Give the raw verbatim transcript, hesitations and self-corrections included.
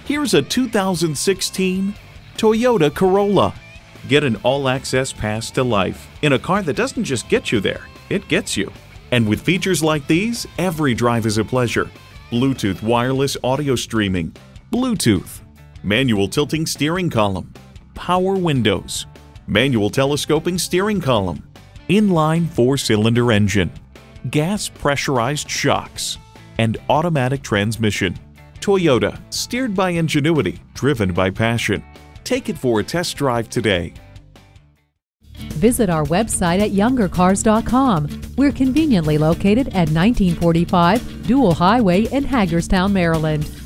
Here's a two thousand sixteen Toyota Corolla. Get an all-access pass to life in a car that doesn't just get you there, it gets you. And with features like these, every drive is a pleasure. Bluetooth wireless audio streaming, Bluetooth, manual tilting steering column, power windows, manual telescoping steering column, inline four-cylinder engine, gas pressurized shocks, and automatic transmission. Toyota, steered by ingenuity, driven by passion. Take it for a test drive today. Visit our website at younger cars dot com. We're conveniently located at nineteen forty-five Dual Highway in Hagerstown, Maryland.